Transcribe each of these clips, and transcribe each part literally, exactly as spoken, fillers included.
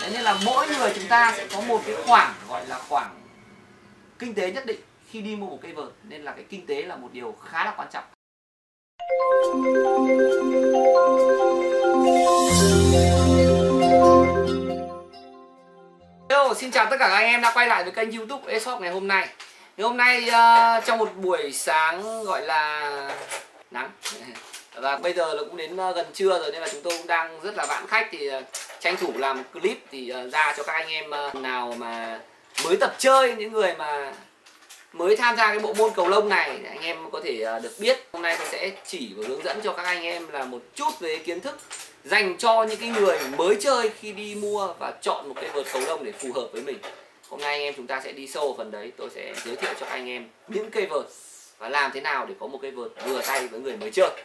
Đấy, nên là mỗi người chúng ta sẽ có một cái khoảng gọi là khoảng kinh tế nhất định khi đi mua một cây vợt, nên là cái kinh tế là một điều khá là quan trọng. Hello, xin chào tất cả các anh em đã quay lại với kênh YouTube eShop ngày hôm nay. Ngày hôm nay uh, trong một buổi sáng gọi là nắng và bây giờ là cũng đến uh, gần trưa rồi, nên là chúng tôi cũng đang rất là vãn khách, thì uh, tranh thủ làm clip thì uh, ra cho các anh em uh, nào mà mới tập chơi, những người mà mới tham gia cái bộ môn cầu lông này, anh em có thể uh, được biết. Hôm nay tôi sẽ chỉ và hướng dẫn cho các anh em là một chút về kiến thức dành cho những cái người mới chơi khi đi mua và chọn một cái vợt cầu lông để phù hợp với mình. Hôm nay anh em chúng ta sẽ đi sâu vào phần đấy, tôi sẽ giới thiệu cho anh em những cây vợt và làm thế nào để có một cây vợt vừa tay với người mới chơi.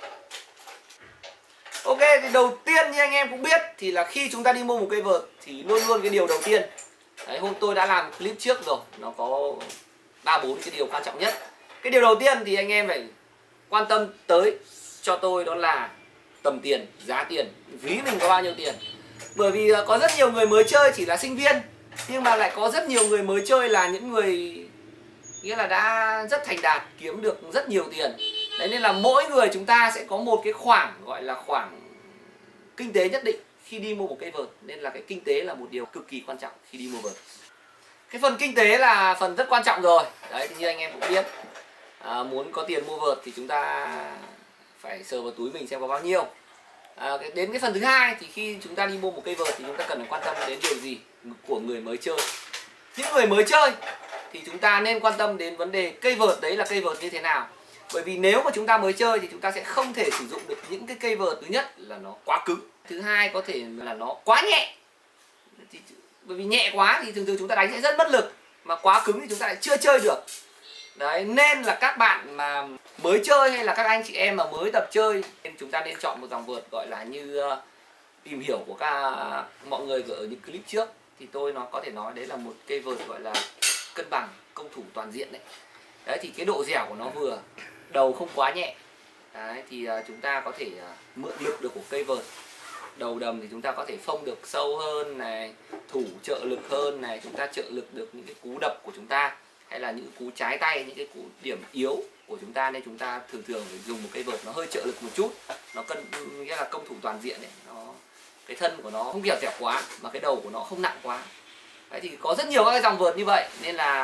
Ok, thì đầu tiên như anh em cũng biết thì là khi chúng ta đi mua một cây vợt thì luôn luôn cái điều đầu tiên, đấy, hôm tôi đã làm clip trước rồi, nó có ba bốn cái điều quan trọng nhất. Cái điều đầu tiên thì anh em phải quan tâm tới cho tôi đó là tầm tiền, giá tiền, ví mình có bao nhiêu tiền. Bởi vì có rất nhiều người mới chơi chỉ là sinh viên, nhưng mà lại có rất nhiều người mới chơi là những người nghĩa là đã rất thành đạt, kiếm được rất nhiều tiền. Đấy, nên là mỗi người chúng ta sẽ có một cái khoảng gọi là khoảng kinh tế nhất định khi đi mua một cây vợt, nên là cái kinh tế là một điều cực kỳ quan trọng khi đi mua vợt. Cái phần kinh tế là phần rất quan trọng rồi. Đấy, thì như anh em cũng biết, à, muốn có tiền mua vợt thì chúng ta phải sờ vào túi mình xem có bao nhiêu. À, đến cái phần thứ hai thì khi chúng ta đi mua một cây vợt thì chúng ta cần phải quan tâm đến điều gì của người mới chơi. Những người mới chơi thì chúng ta nên quan tâm đến vấn đề cây vợt đấy là cây vợt như thế nào. Bởi vì nếu mà chúng ta mới chơi thì chúng ta sẽ không thể sử dụng được những cái cây vợt, thứ nhất là nó quá cứng, thứ hai có thể là nó quá nhẹ. Thì, bởi vì nhẹ quá thì thường thường chúng ta đánh sẽ rất mất lực, mà quá cứng thì chúng ta lại chưa chơi được. Đấy, nên là các bạn mà mới chơi hay là các anh chị em mà mới tập chơi, nên chúng ta nên chọn một dòng vợt gọi là như uh, tìm hiểu của các mọi người ở những clip trước thì tôi nó có thể nói đấy là một cây vợt gọi là cân bằng, công thủ toàn diện đấy. Đấy, thì cái độ dẻo của nó vừa, đầu không quá nhẹ. Đấy, thì uh, chúng ta có thể uh, mượn lực được của cây vợt. Đầu đầm thì chúng ta có thể phông được sâu hơn này, thủ trợ lực hơn này, chúng ta trợ lực được những cái cú đập của chúng ta, hay là những cú trái tay, những cái cú điểm yếu của chúng ta, nên chúng ta thường thường phải dùng một cây vợt nó hơi trợ lực một chút, nó cân nghĩa là công thủ toàn diện này, nó cái thân của nó không dẻo dẻo quá mà cái đầu của nó không nặng quá. Đấy, thì có rất nhiều các cái dòng vợt như vậy, nên là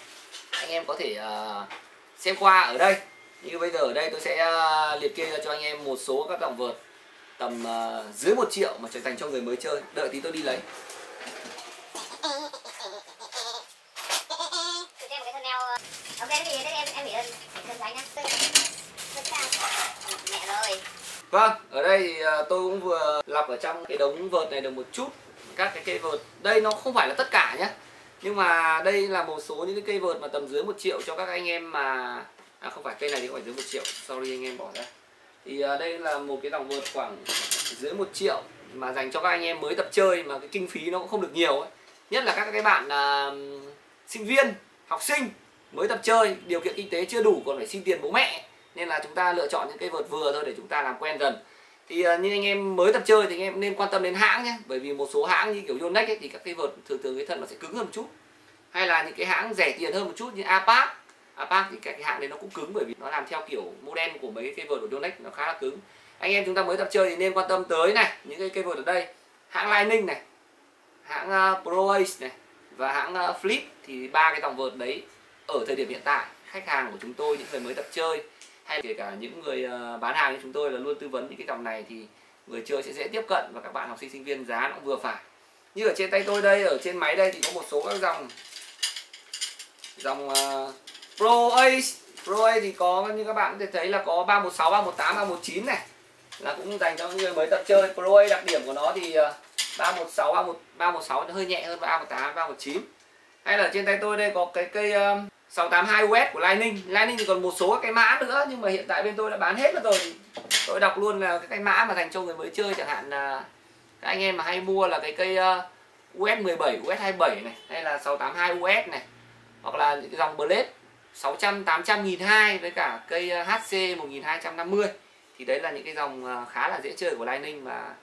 anh em có thể uh, xem qua ở đây. Như bây giờ ở đây tôi sẽ uh, liệt kê ra cho anh em một số các dòng vợt tầm uh, dưới một triệu mà trở thành cho người mới chơi. Đợi tí tôi đi lấy. Ok, thì em em nghỉ thân nhá. Mẹ rồi. Vâng, ở đây thì tôi cũng vừa lọc ở trong cái đống vợt này được một chút các cái cây vợt. Đây nó không phải là tất cả nhé, nhưng mà đây là một số những cái cây vợt mà tầm dưới một triệu cho các anh em mà à không phải, cây này thì không phải dưới một triệu, sorry anh em bỏ ra. Thì đây là một cái dòng vợt khoảng dưới một triệu mà dành cho các anh em mới tập chơi, mà cái kinh phí nó cũng không được nhiều ấy. Nhất là các cái bạn à, sinh viên, học sinh mới tập chơi, điều kiện kinh tế chưa đủ còn phải xin tiền bố mẹ, nên là chúng ta lựa chọn những cây vợt vừa thôi để chúng ta làm quen dần. Thì uh, như anh em mới tập chơi thì anh em nên quan tâm đến hãng nhé, bởi vì một số hãng như kiểu Yonex ấy, thì các cây vợt thường thường cái thân nó sẽ cứng hơn một chút, hay là những cái hãng rẻ tiền hơn một chút như Apac. Apac thì cái hãng đấy nó cũng cứng, bởi vì nó làm theo kiểu model của mấy cái cây vợt của Yonex, nó khá là cứng. Anh em chúng ta mới tập chơi thì nên quan tâm tới này, những cái cây vợt ở đây, hãng Lightning này, hãng uh, Pro Ace này và hãng uh, Flip. Thì ba cái dòng vợt đấy ở thời điểm hiện tại khách hàng của chúng tôi, những người mới tập chơi hay kể cả những người bán hàng như chúng tôi là luôn tư vấn những cái dòng này, thì người chơi sẽ dễ tiếp cận và các bạn học sinh sinh viên giá nó cũng vừa phải. Như ở trên tay tôi đây, ở trên máy đây thì có một số các dòng dòng uh, Pro Ace. Pro Ace thì có như các bạn có thể thấy là có ba một sáu, ba một tám, ba một chín này, là cũng dành cho những người mới tập chơi. Pro Ace đặc điểm của nó thì uh, ba một sáu, ba một sáu nó hơi nhẹ hơn ba một tám, ba một chín. Hay là trên tay tôi đây có cái cây uh, sáu tám hai u ét của Lightning. Lightning thì còn một số các cái mã nữa, nhưng mà hiện tại bên tôi đã bán hết rồi. Tôi đọc luôn là cái, cái mã mà dành cho người mới chơi, chẳng hạn là các anh em mà hay mua là cái cây uh, u ét mười bảy, u ét hai mươi bảy này, hay là sáu tám hai u ét này, hoặc là những cái dòng Blade sáu trăm, tám trăm, một nghìn hai trăm với cả cây uh, hát xê một nghìn hai trăm năm mươi. Thì đấy là những cái dòng uh, khá là dễ chơi của Lightning, mà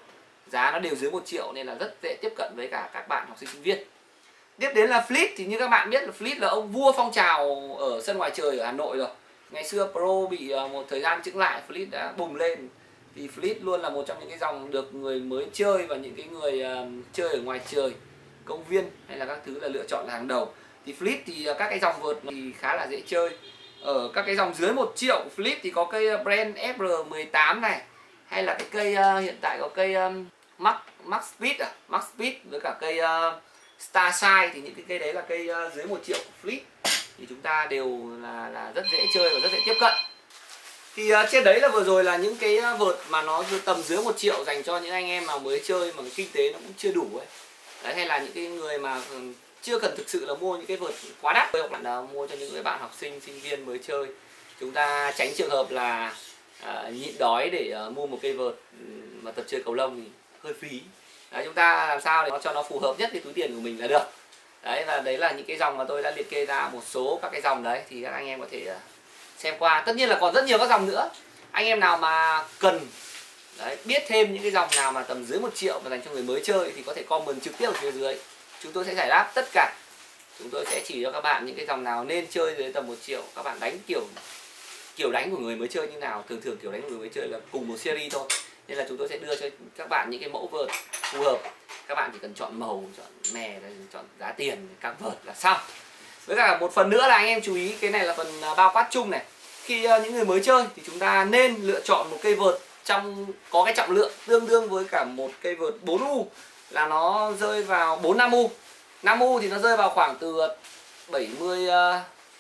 giá nó đều dưới một triệu nên là rất dễ tiếp cận với cả các bạn học sinh sinh viên. Tiếp đến là Fleet, thì như các bạn biết là Fleet là ông vua phong trào ở sân ngoài trời ở Hà Nội rồi. Ngày xưa Pro bị một thời gian chững lại, Fleet đã bùng lên. Thì Fleet luôn là một trong những cái dòng được người mới chơi và những cái người uh, chơi ở ngoài trời, công viên hay là các thứ là lựa chọn là hàng đầu. Thì Fleet thì uh, các cái dòng vợt thì khá là dễ chơi. Ở các cái dòng dưới một triệu Fleet thì có cây brand ép rờ mười tám này, hay là cái cây uh, hiện tại có cây um, Max Max Speed à, Max Speed với cả cây uh, Starshine, thì những cái cây đấy là cây uh, dưới một triệu của Fleet. Thì chúng ta đều là là rất dễ chơi và rất dễ tiếp cận. Thì uh, trên đấy là vừa rồi là những cái vợt mà nó tầm dưới một triệu dành cho những anh em mà mới chơi mà kinh tế nó cũng chưa đủ ấy. Đấy, hay là những cái người mà chưa cần thực sự là mua những cái vợt quá đắt, hoặc là mua cho những người bạn học sinh sinh viên mới chơi. Chúng ta tránh trường hợp là uh, nhịn đói để uh, mua một cây vợt mà tập chơi cầu lông thì hơi phí. Đấy, chúng ta làm sao để nó cho nó phù hợp nhất với túi tiền của mình là được. Đấy, và đấy là những cái dòng mà tôi đã liệt kê ra một số các cái dòng đấy, thì các anh em có thể uh, xem qua. Tất nhiên là còn rất nhiều các dòng nữa. Anh em nào mà cần đấy, biết thêm những cái dòng nào mà tầm dưới một triệu mà dành cho người mới chơi thì có thể comment trực tiếp ở phía dưới. Chúng tôi sẽ giải đáp tất cả. Chúng tôi sẽ chỉ cho các bạn những cái dòng nào nên chơi dưới tầm một triệu. Các bạn đánh kiểu kiểu đánh của người mới chơi như nào. Thường thường kiểu đánh của người mới chơi là cùng một series thôi. Nên là chúng tôi sẽ đưa cho các bạn những cái mẫu vợt phù hợp. Các bạn chỉ cần chọn màu, chọn mè, chọn giá tiền, các vợt là xong. Với cả một phần nữa là anh em chú ý, cái này là phần bao quát chung này. Khi uh, những người mới chơi thì chúng ta nên lựa chọn một cây vợt trong có cái trọng lượng tương đương với cả một cây vợt bốn u, là nó rơi vào bốn năm u. năm u thì nó rơi vào khoảng từ bảy mươi uh,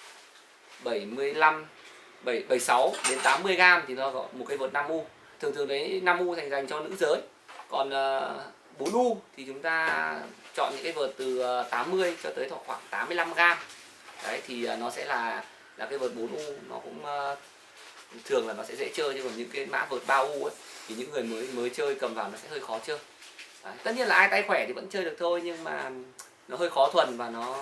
bảy mươi lăm bảy mươi sáu đến tám mươi gam thì nó có một cây vợt năm u. Thường thường đấy năm u thành dành cho nữ giới. Còn uh, bốn u thì chúng ta chọn những cái vợt từ tám mươi cho tới khoảng tám mươi lăm gam. Đấy thì uh, nó sẽ là là cái vợt bốn u, nó cũng uh, thường là nó sẽ dễ chơi, nhưng còn những cái mã vợt ba u ấy thì những người mới mới chơi cầm vào nó sẽ hơi khó chơi. Đấy, tất nhiên là ai tay khỏe thì vẫn chơi được thôi, nhưng mà nó hơi khó thuần và nó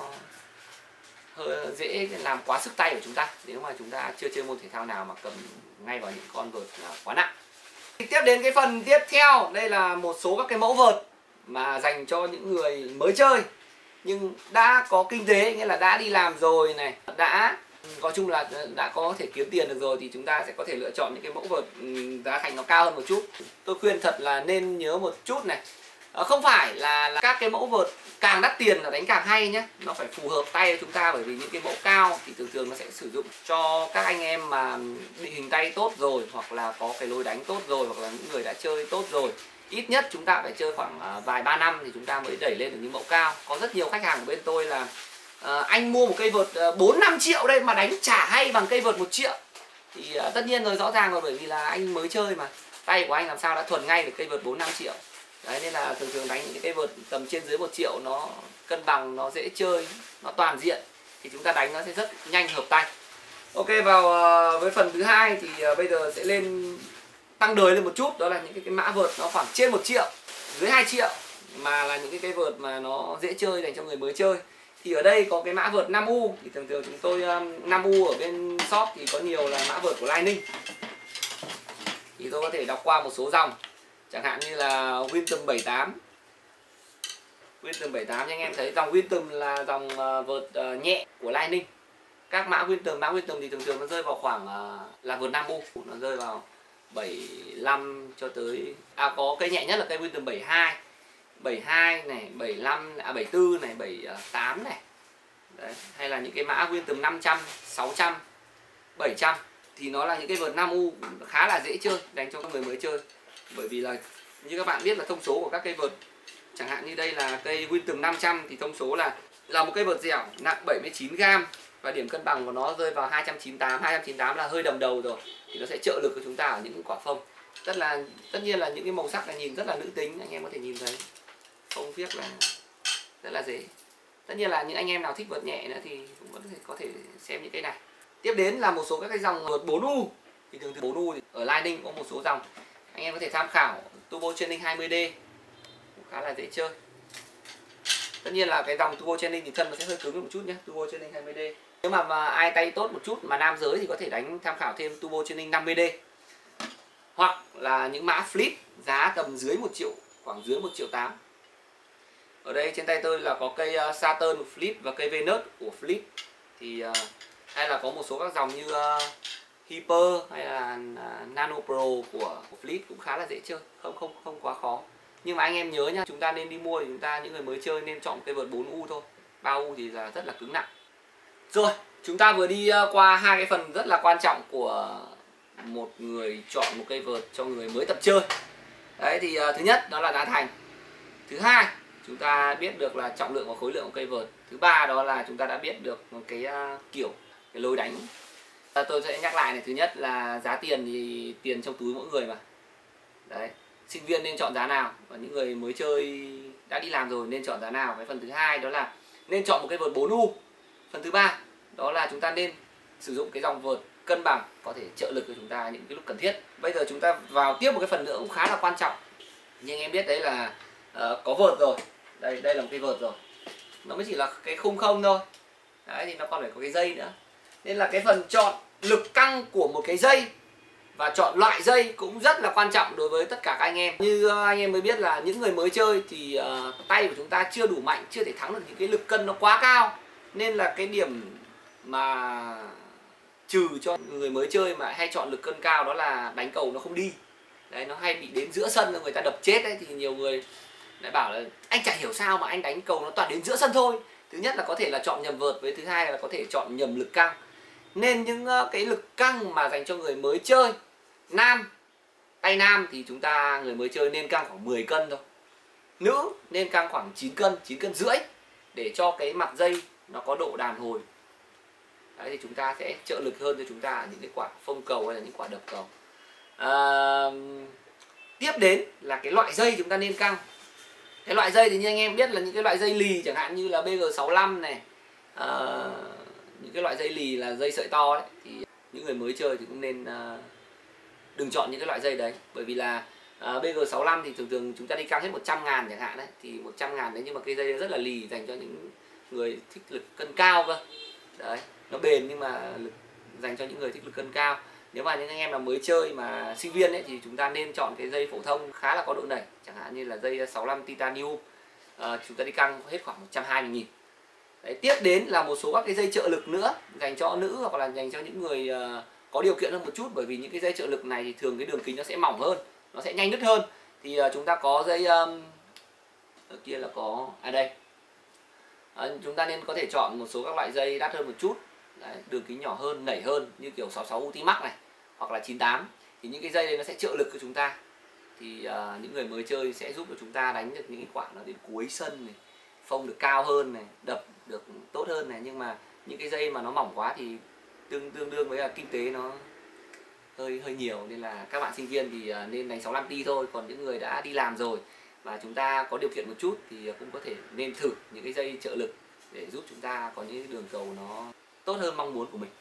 hơi dễ làm quá sức tay của chúng ta nếu mà chúng ta chưa chơi môn thể thao nào mà cầm ngay vào những con vợt quá nặng. Tiếp đến cái phần tiếp theo, đây là một số các cái mẫu vợt mà dành cho những người mới chơi nhưng đã có kinh tế, nghĩa là đã đi làm rồi này, đã nói chung là đã có thể kiếm tiền được rồi, thì chúng ta sẽ có thể lựa chọn những cái mẫu vợt giá thành nó cao hơn một chút. Tôi khuyên thật là nên nhớ một chút này, không phải là, là các cái mẫu vợt càng đắt tiền là đánh càng hay nhé, nó phải phù hợp tay với chúng ta, bởi vì những cái mẫu cao thì thường thường nó sẽ sử dụng cho các anh em mà định hình tay tốt rồi, hoặc là có cái lối đánh tốt rồi, hoặc là những người đã chơi tốt rồi. Ít nhất chúng ta phải chơi khoảng vài ba năm thì chúng ta mới đẩy lên được những mẫu cao. Có rất nhiều khách hàng của bên tôi là à, anh mua một cây vợt bốn năm triệu đây mà đánh chả hay bằng cây vợt một triệu. Thì à, tất nhiên rồi, rõ ràng rồi, bởi vì là anh mới chơi mà tay của anh làm sao đã thuần ngay được cây vợt bốn năm triệu. Đấy, nên là thường thường đánh những cây vợt tầm trên dưới một triệu nó cân bằng, nó dễ chơi, nó toàn diện thì chúng ta đánh nó sẽ rất nhanh hợp tay. Ok, vào với phần thứ hai thì bây giờ sẽ lên tăng đời lên một chút, đó là những cái, cái mã vợt nó khoảng trên một triệu, dưới hai triệu mà là những cái cây vợt mà nó dễ chơi dành cho người mới chơi. Thì ở đây có cái mã vợt năm u, thì thường thường chúng tôi năm u ở bên shop thì có nhiều là mã vợt của Lining. Thì tôi có thể đọc qua một số dòng, chẳng hạn như là Wisdom bảy tám. Wisdom bảy tám, anh em thấy dòng Wisdom là dòng vợt nhẹ của Lining. Các mã Wisdom, mã Wisdom thì thường thường nó rơi vào khoảng là vợt năm u, nó rơi vào bảy lăm cho tới à có cây nhẹ nhất là cây Wisdom bảy hai. bảy hai này, bảy lăm, à bảy tư này, bảy tám này. Đấy, hay là những cái mã Wisdom năm trăm, sáu trăm, bảy trăm thì nó là những cái vợt năm u khá là dễ chơi dành cho người mới chơi. Bởi vì là như các bạn biết là thông số của các cây vợt, chẳng hạn như đây là cây Wisdom năm trăm thì thông số là là một cây vợt dẻo nặng bảy mươi chín gam và điểm cân bằng của nó rơi vào hai trăm chín mươi tám, hai trăm chín mươi tám là hơi đầm đầu rồi, thì nó sẽ trợ lực cho chúng ta ở những quả phông. Tất là tất nhiên là những cái màu sắc này nhìn rất là nữ tính, anh em có thể nhìn thấy phông viết là rất là dễ. Tất nhiên là những anh em nào thích vợt nhẹ nữa thì cũng vẫn có thể xem những cái này. Tiếp đến là một số các cái dòng vợt bốn u, thì thường thường bốn u thì ở Lining có một số dòng anh em có thể tham khảo. Turbo Training hai mươi D cũng khá là dễ chơi. Tất nhiên là cái dòng Turbo Training thì thân nó sẽ hơi cứng một chút nhé, Turbo Training hai mươi D. Nếu mà, mà ai tay tốt một chút mà nam giới thì có thể đánh tham khảo thêm Turbo Training năm mươi D. Hoặc là những mã Flip giá tầm dưới một triệu khoảng dưới một triệu tám. Ở đây trên tay tôi là có cây uh, Saturn của Philips và cây Venus của Philips. Thì uh, hay là có một số các dòng như uh, Hyper hay là uh, Nano Pro của, của Philips cũng khá là dễ chơi, không không không quá khó. Nhưng mà anh em nhớ nhá, chúng ta nên đi mua thì chúng ta những người mới chơi nên chọn cây vợt bốn U thôi. ba U thì là rất là cứng nặng. Rồi, chúng ta vừa đi uh, qua hai cái phần rất là quan trọng của một người chọn một cây vợt cho người mới tập chơi. Đấy thì uh, thứ nhất đó là giá thành. Thứ hai, chúng ta biết được là trọng lượng và khối lượng của cây vợt. Thứ ba đó là chúng ta đã biết được một cái uh, kiểu cái lối đánh. Uh, tôi sẽ nhắc lại này, thứ nhất là giá tiền thì tiền trong túi mỗi người mà. Đấy, sinh viên nên chọn giá nào và những người mới chơi đã đi làm rồi nên chọn giá nào. Cái phần thứ hai đó là nên chọn một cây vợt bốn U. Phần thứ ba đó là chúng ta nên sử dụng cái dòng vợt cân bằng có thể trợ lực cho chúng ta những cái lúc cần thiết. Bây giờ chúng ta vào tiếp một cái phần nữa cũng khá là quan trọng. Nhưng em biết đấy là uh, có vợt rồi. Đây đây là một cây vợt rồi. Nó mới chỉ là cái khung không thôi. Đấy thì nó còn phải có cái dây nữa. Nên là cái phần chọn lực căng của một cái dây và chọn loại dây cũng rất là quan trọng đối với tất cả các anh em. Như uh, anh em mới biết là những người mới chơi thì uh, tay của chúng ta chưa đủ mạnh, chưa thể thắng được những cái lực cân nó quá cao. Nên là cái điểm mà trừ cho người mới chơi mà hay chọn lực cân cao đó là đánh cầu nó không đi. Đấy, nó hay bị đến giữa sân người ta đập chết đấy. Thì nhiều người lại bảo là anh chả hiểu sao mà anh đánh cầu nó toàn đến giữa sân thôi. Thứ nhất là có thể là chọn nhầm vợt, với thứ hai là có thể chọn nhầm lực căng. Nên những cái lực căng mà dành cho người mới chơi nam, tay nam thì chúng ta người mới chơi nên căng khoảng mười cân thôi. Nữ nên căng khoảng chín cân, chín cân rưỡi để cho cái mặt dây nó có độ đàn hồi. Đấy thì chúng ta sẽ trợ lực hơn cho chúng ta ở những cái quả phông cầu hay là những quả đập cầu. À, tiếp đến là cái loại dây chúng ta nên căng. Cái loại dây thì như anh em biết là những cái loại dây lì chẳng hạn như là B G sáu lăm này, à, những cái loại dây lì là dây sợi to đấy, thì những người mới chơi thì cũng nên uh, đừng chọn những cái loại dây đấy. Bởi vì là uh, B G sáu lăm thì thường thường chúng ta đi căng hết một trăm ngàn chẳng hạn đấy, thì một trăm ngàn đấy nhưng mà cái dây rất là lì dành cho những người thích lực cân cao cơ. Đấy, nó bền nhưng mà lực dành cho những người thích lực cân cao. Nếu mà những anh em là mới chơi mà sinh viên ấy thì chúng ta nên chọn cái dây phổ thông khá là có độ nảy, chẳng hạn như là dây sáu lăm titanium. À, chúng ta đi căng hết khoảng một trăm hai mươi nghìn. Đấy, tiếp đến là một số các cái dây trợ lực nữa dành cho nữ hoặc là dành cho những người uh, có điều kiện hơn một chút. Bởi vì những cái dây trợ lực này thì thường cái đường kính nó sẽ mỏng hơn, nó sẽ nhanh nứt hơn. Thì uh, chúng ta có dây um, ở kia là có à đây à, chúng ta nên có thể chọn một số các loại dây đắt hơn một chút. Đấy, đường kính nhỏ hơn, nảy hơn như kiểu sáu mươi sáu Ultimax này hoặc là chín mươi tám. Thì những cái dây này nó sẽ trợ lực cho chúng ta. Thì uh, những người mới chơi sẽ giúp cho chúng ta đánh được những cái quả nó đến cuối sân này, phông được cao hơn này, đập được tốt hơn này. Nhưng mà những cái dây mà nó mỏng quá thì tương tương đương với là kinh tế nó hơi hơi nhiều. Nên là các bạn sinh viên thì uh, nên đánh sáu lăm ti thôi. Còn những người đã đi làm rồi và chúng ta có điều kiện một chút thì cũng có thể nên thử những cái dây trợ lực để giúp chúng ta có những đường cầu nó tốt hơn mong muốn của mình.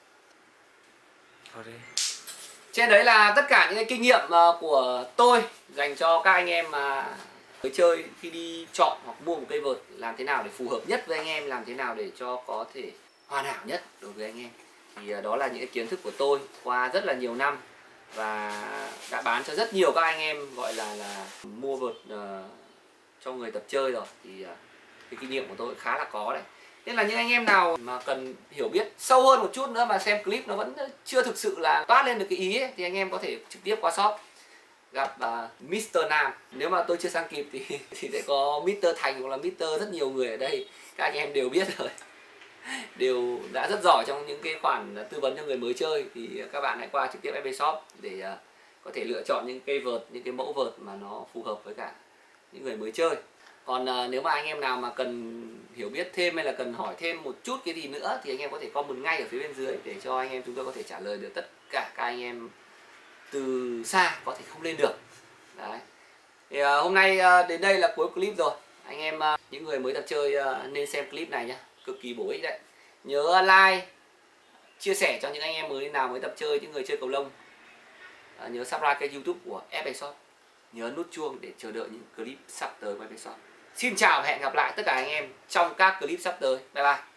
Trên đấy là tất cả những cái kinh nghiệm của tôi dành cho các anh em mà mới chơi khi đi chọn hoặc mua một cây vợt, làm thế nào để phù hợp nhất với anh em, làm thế nào để cho có thể hoàn hảo nhất đối với anh em. Thì đó là những cái kiến thức của tôi qua rất là nhiều năm và đã bán cho rất nhiều các anh em gọi là là mua vợt uh, cho người tập chơi rồi. Thì uh, cái kinh nghiệm của tôi khá là có đấy. Nên là những anh em nào mà cần hiểu biết sâu hơn một chút nữa mà xem clip nó vẫn chưa thực sự là toát lên được cái ý ấy, thì anh em có thể trực tiếp qua shop gặp uh, mít tơ Nam. Nếu mà tôi chưa sang kịp thì thì sẽ có mít tơ Thành hoặc là mít tơ rất nhiều người ở đây, các anh em đều biết rồi, đều đã rất giỏi trong những cái khoản tư vấn cho người mới chơi. Thì các bạn hãy qua trực tiếp ép pê Shop để uh, có thể lựa chọn những cây vợt, những cái mẫu vợt mà nó phù hợp với cả những người mới chơi. Còn uh, nếu mà anh em nào mà cần hiểu biết thêm hay là cần hỏi thêm một chút cái gì nữa thì anh em có thể comment ngay ở phía bên dưới để cho anh em chúng tôi có thể trả lời được tất cả các anh em từ xa có thể không lên được. Đấy. Thì uh, hôm nay uh, đến đây là cuối clip rồi. Anh em uh, những người mới tập chơi uh, nên xem clip này nhé, cực kỳ bổ ích đấy. Nhớ like, chia sẻ cho những anh em mới nào mới tập chơi, những người chơi cầu lông. Uh, nhớ subscribe kênh YouTube của ép pê Shop. Nhớ nút chuông để chờ đợi những clip sắp tới của ép pê Shop. Xin chào và hẹn gặp lại tất cả anh em trong các clip sắp tới. Bye bye.